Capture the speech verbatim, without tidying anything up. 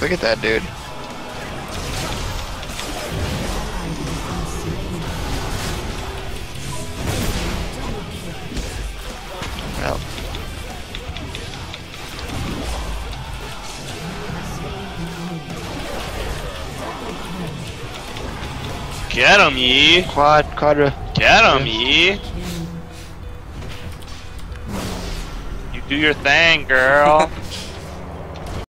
Look at that dude. Well. Get him, Yi! Quad, quadra. Get him, Yi! You do your thing, girl.